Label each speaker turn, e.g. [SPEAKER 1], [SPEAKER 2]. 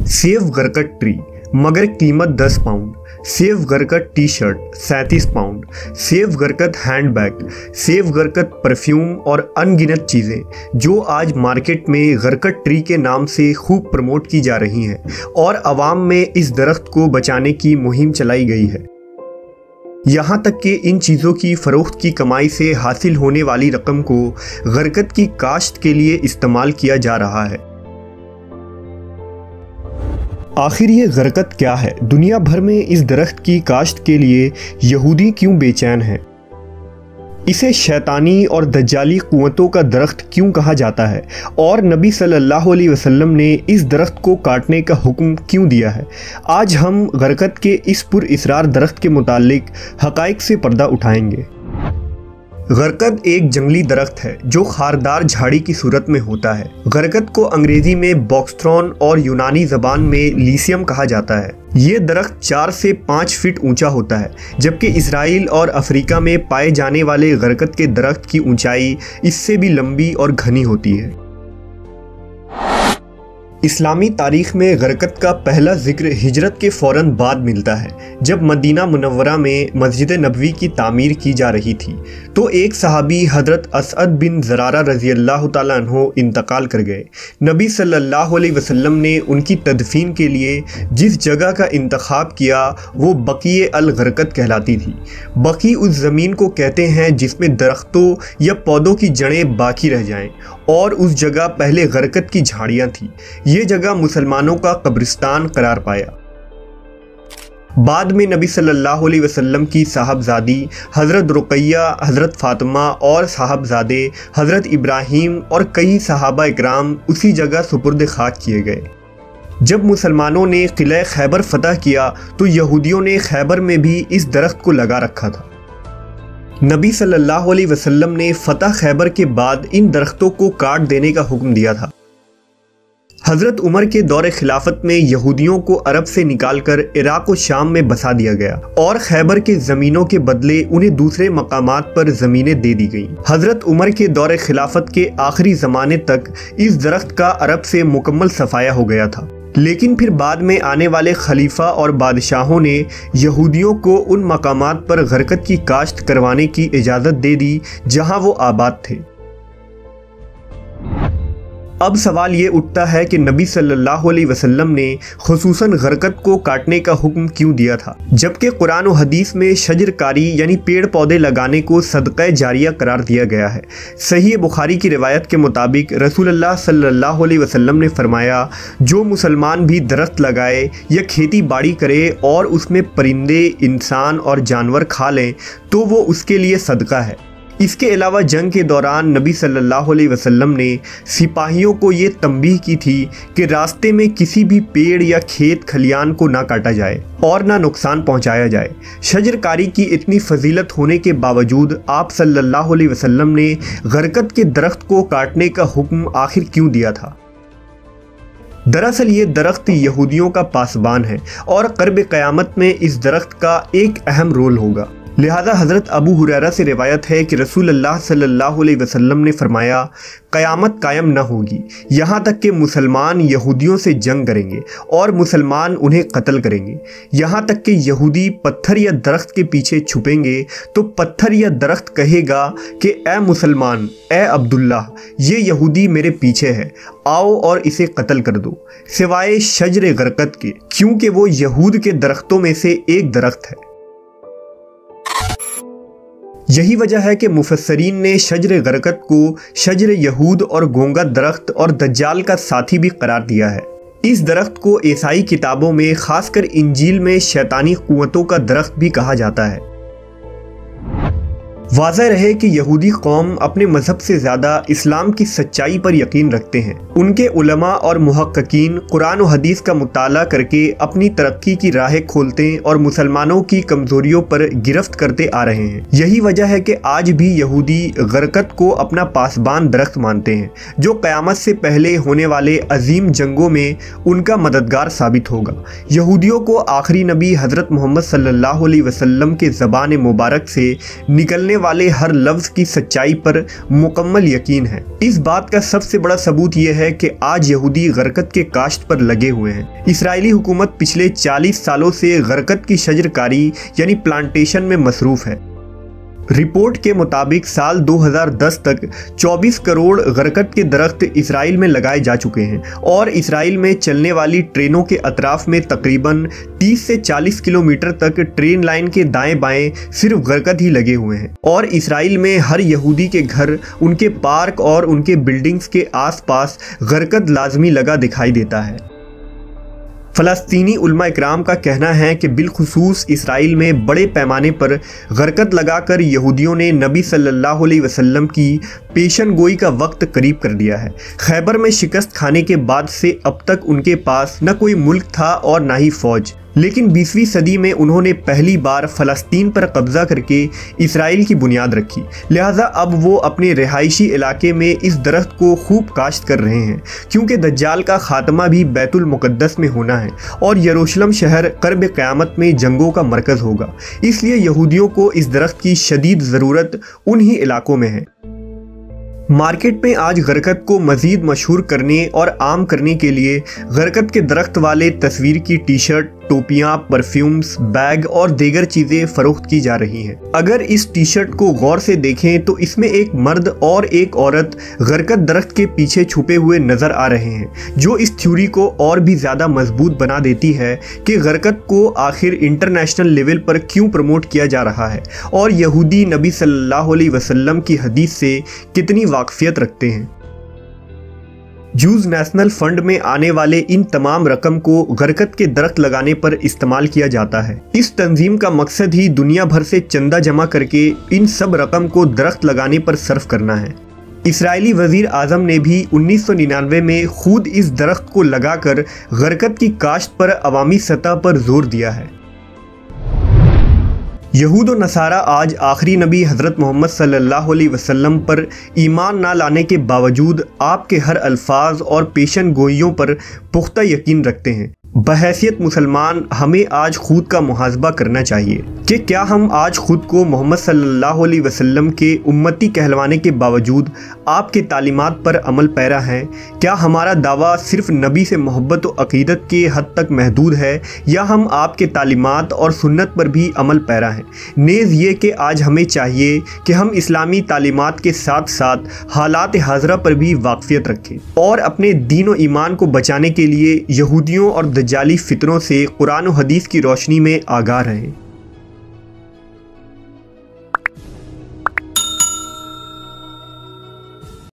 [SPEAKER 1] Save गरकट tree मगर कीमत 10 pound, सेव गरकट टी शर्ट 37 पाउंड, सेव गरकत हैंड बैग, सेव गरकत परफ्यूम और अनगिनत चीज़ें जो आज मार्केट में गरकट ट्री के नाम से खूब प्रमोट की जा रही हैं और आवाम में इस दरख्त को बचाने की मुहिम चलाई गई है। यहाँ तक कि इन चीज़ों की फ़रोख्त की कमाई से हासिल होने वाली रकम को गरकत की काश्त के लिए इस्तेमाल किया जा रहा है। आखिर ये गरकत क्या है? दुनिया भर में इस दरख्त की काश्त के लिए यहूदी क्यों बेचैन हैं? इसे शैतानी और दज्जाली कुव्वतों का दरख्त क्यों कहा जाता है? और नबी सल्लल्लाहु अलैहि वसल्लम ने इस दरख्त को काटने का हुक्म क्यों दिया है? आज हम गरकत के इस पुरइसरार दरख्त के मुतालिक हक़ाइक़ से पर्दा उठाएंगे। गरकत एक जंगली दरख्त है जो खारदार झाड़ी की सूरत में होता है। गरकत को अंग्रेजी में बॉक्सथ्रॉन और यूनानी ज़बान में लीसियम कहा जाता है। ये दरख्त 4 से 5 फीट ऊंचा होता है, जबकि इसराइल और अफ्रीका में पाए जाने वाले गरकत के दरख्त की ऊंचाई इससे भी लंबी और घनी होती है। इस्लामी तारीख़ में गरकत का पहला जिक्र हिजरत के फ़ौरन बाद मिलता है, जब मदीना मुनव्वरा में मस्जिद नबवी की तामीर की जा रही थी तो एक सहाबी हज़रत असअद बिन ज़रारा रज़ी अल्लाह तआला अन्हु इंतकाल कर गए। नबी सल्लल्लाहु अलैहि वसल्लम ने उनकी तदफीन के लिए जिस जगह का इंतखाब किया वो बकी अल गरकत कहलाती थी। बकी उस ज़मीन को कहते हैं जिसमें दरख्तों या पौधों की जड़ें बाकी रह जाएं, और उस जगह पहले गरकत की झाड़ियाँ थीं। ये जगह मुसलमानों का कब्रिस्तान करार पाया। बाद में नबी सल्लल्लाहु अलैहि वसल्लम की साहबजादी हज़रत रुक़ैया, हज़रत फ़ातिमा और साहबजादे हज़रत इब्राहीम और कई सहाबा इकराम उसी जगह सुपुर्द खाक किए गए। जब मुसलमानों ने किला खैबर फ़तह किया तो यहूदियों ने खैबर में भी इस दरख्त को लगा रखा था। नबी सल्लल्लाहु अलैहि वसल्लम ने फ़तह खैबर के बाद इन दरख्तों को काट देने का हुक्म दिया था। हज़रत उमर के दौरे खिलाफत में यहूदियों को अरब से निकालकर इराक़ और शाम में बसा दिया गया और खैबर के ज़मीनों के बदले उन्हें दूसरे मकामात पर ज़मीनें दे दी गईं। हज़रत उमर के दौरे खिलाफत के आखिरी ज़माने तक इस दरख्त का अरब से मुकम्मल सफाया हो गया था, लेकिन फिर बाद में आने वाले खलीफा और बादशाहों ने यहूदियों को उन मकामात पर गरकत की काश्त करवाने की इजाज़त दे दी जहां वो आबाद थे। अब सवाल ये उठता है कि नबी सल्लल्लाहु अलैहि वसल्लम ने खुसूसन गरकत को काटने का हुक्म क्यों दिया था, जबकि कुरान और हदीस में शजरकारी यानी पेड़ पौधे लगाने को सदक़ा जारिया करार दिया गया है। सही बुखारी की रिवायत के मुताबिक रसूलुल्लाह सल्लल्लाहु अलैहि वसल्लम ने फरमाया, जो मुसलमान भी दरख्त लगाए या खेती बाड़ी करे और उसमें परिंदे, इंसान और जानवर खा लें तो वो उसके लिए सदका है। इसके अलावा जंग के दौरान नबी सल्लल्लाहु अलैहि वसल्लम ने सिपाहियों को ये तंबीह की थी कि रास्ते में किसी भी पेड़ या खेत खलियान को ना काटा जाए और ना नुकसान पहुंचाया जाए। शजरकारी की इतनी फजीलत होने के बावजूद आप सल्लल्लाहु अलैहि वसल्लम ने गरकत के दरख्त को काटने का हुक्म आखिर क्यों दिया था? दरअसल ये दरख्त यहूदियों का पासबान है और क़र्ब क़यामत में इस दरख्त का एक अहम रोल होगा। लिहाजा हज़रत अबू हुरैरा से रिवायत है कि रसूलुल्लाह सल्लल्लाहु अलैहि वसल्लम ने फरमाया, क़यामत कायम न होगी यहाँ तक कि मुसलमान यहूदियों से जंग करेंगे और मुसलमान उन्हें कत्ल करेंगे। यहाँ तक कि यहूदी पत्थर या दरख्त के पीछे छुपेंगे तो पत्थर या दरख्त कहेगा कि ए मुसलमान, ए अब्दुल्लाह, ये यहूदी मेरे पीछे है, आओ और इसे कत्ल कर दो, सिवाय शजर गरकत के, क्योंकि वो यहूद के दरख्तों में से एक दरख्त है। यही वजह है कि मुफस्सरीन ने शजर गरकत को शजर यहूद और गोंगा दरख्त और दज्जाल का साथी भी करार दिया है। इस दरख्त को ईसाई किताबों में खासकर इंजील में शैतानी कुव्वतों का दरख्त भी कहा जाता है। वाज़ह रहे कि यहूदी कौम अपने मज़हब से ज़्यादा इस्लाम की सच्चाई पर यकीन रखते हैं। उनके उलमा और मुहक्किकीन कुरान और हदीस का मुताला करके अपनी तरक्की की राहें खोलते और मुसलमानों की कमज़ोरियों पर गिरफ्त करते आ रहे हैं। यही वजह है कि आज भी यहूदी गरकत को अपना पासबान दरख्त मानते हैं, जो क़यामत से पहले होने वाले अजीम जंगों में उनका मददगार साबित होगा। यहूदियों को आखिरी नबी हज़रत मोहम्मद सल्लल्लाहु अलैहि वसल्लम के ज़बान मुबारक से निकलने والے ہر لفظ کی سچائی پر مکمل یقین ہے۔ اس بات کا سب سے بڑا ثبوت یہ ہے کہ آج یہودی غرقت کے کاشت پر لگے ہوئے ہیں۔ اسرائیلی حکومت پچھلے 40 سالوں سے غرقت کی شجر کاری یعنی پلانٹیشن میں مصروف ہے۔ رپورٹ کے مطابق سال 2010 تک 24 کروڑ غرقت کے درخت اسرائیل میں لگائے جا چکے ہیں، اور اسرائیل میں چلنے والی ٹرینوں کے اطراف میں تقریباً 30 سے 40 کلومیٹر تک ٹرین لائن کے دائیں بائیں صرف غرقت ہی لگے ہوئے ہیں، اور اسرائیل میں ہر یہودی کے گھر، ان کے پارک اور ان کے بلڈنگز کے آس پاس غرقت لازمی لگا دکھائی دیتا ہے۔ فلسطینی علماء اکرام کا کہنا ہے کہ بالخصوص اسرائیل میں بڑے پیمانے پر غرقت لگا کر یہودیوں نے نبی صلی اللہ علیہ وسلم کی پیشن گوئی کا وقت قریب کر دیا ہے۔ خیبر میں شکست کھانے کے بعد سے اب تک ان کے پاس نہ کوئی ملک تھا اور نہ ہی فوج، لیکن 20ویں صدی میں انہوں نے پہلی بار فلسطین پر قبضہ کر کے اسرائیل کی بنیاد رکھی، لہٰذا اب وہ اپنے رہائشی علاقے میں اس درخت کو خوب کاشت کر رہے ہیں، کیونکہ دجال کا خاتمہ بھی بیت المقدس میں ہونا ہے اور یروشلم شہر قرب قیامت میں جنگوں کا مرکز ہوگا، اس لیے یہودیوں کو اس درخت کی شدید ضرورت انہی علاقوں میں ہے۔ مارکیٹ میں آج غرقت کو مزید مشہور کرنے اور عام کرنے کے لیے غرقت کے درخت والے تصویر کی ٹی شرٹ، ٹوپیاں، پرفیومز، بیگ اور دیگر چیزیں فروخت کی جا رہی ہیں۔ اگر اس ٹی شرٹ کو غور سے دیکھیں تو اس میں ایک مرد اور ایک عورت غرقت درخت کے پیچھے چھپے ہوئے نظر آ رہے ہیں، جو اس تھیوری کو اور بھی زیادہ مضبوط بنا دیتی ہے کہ غرقت کو آخر انٹرنیشنل لیول پر کیوں پروموٹ کیا جا رہا ہے، اور یہودی نبی صلی اللہ علیہ وسلم کی حدیث سے کتنی واقفیت رکھتے ہیں۔ جوز نیشنل فنڈ میں آنے والے ان تمام رقم کو غرقت کے درخت لگانے پر استعمال کیا جاتا ہے۔ اس تنظیم کا مقصد ہی دنیا بھر سے چندہ جمع کر کے ان سب رقم کو درخت لگانے پر صرف کرنا ہے۔ اسرائیلی وزیر اعظم نے بھی 1999 میں خود اس درخت کو لگا کر غرقت کی کاشت پر عوامی سطح پر زور دیا ہے۔ یہود و نصارہ آج آخری نبی حضرت محمد صلی اللہ علیہ وسلم پر ایمان نہ لانے کے باوجود آپ کے ہر الفاظ اور پیشن گوئیوں پر پختہ یقین رکھتے ہیں۔ بحیثیت مسلمان ہمیں آج خود کا محاسبہ کرنا چاہیے کہ کیا ہم آج خود کو محمد صلی اللہ علیہ وسلم کے امتی کہلوانے کے باوجود آپ کے تعلیمات پر عمل پیرا ہیں؟ کیا ہمارا دعویٰ صرف نبی سے محبت و عقیدت کے حد تک محدود ہے، یا ہم آپ کے تعلیمات اور سنت پر بھی عمل پیرا ہیں؟ نیز یہ کہ آج ہمیں چاہیے کہ ہم اسلامی تعلیمات کے ساتھ ساتھ حالات حاضرہ پر بھی واقفیت رکھیں اور اپنے دین و ایمان کو بچانے کے لیے یہودیوں اور دجالی فتنوں سے قرآن و حدیث کی روشنی میں آگاہ رہیں۔